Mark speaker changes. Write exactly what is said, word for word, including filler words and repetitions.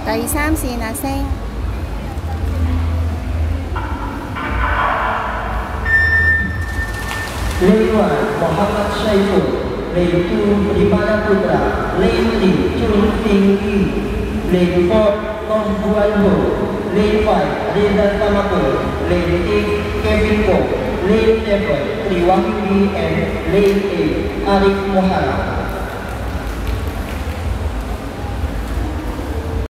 Speaker 1: 第三線啊，星。
Speaker 2: Lane one, Muhammad Syaiful. Lane two, Ribana Putra. Lane three, Chun Ping Yi. Lane four, Tom Buan Ho. Lane five, Reza Tamako. Lane eight, Kevin Ko. Lane seven, Triwangi and Lane eight, Arif Mohara.